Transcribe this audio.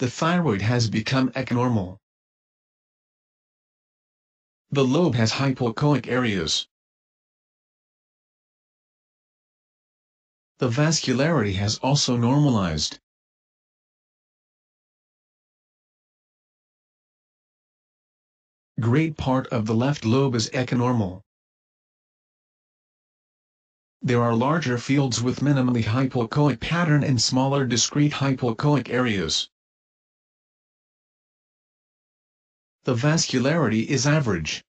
The thyroid has become echonormal. The lobe has hypoechoic areas. The vascularity has also normalized. Great part of the left lobe is echonormal. There are larger fields with minimally hypoechoic pattern and smaller discrete hypoechoic areas. The vascularity is average.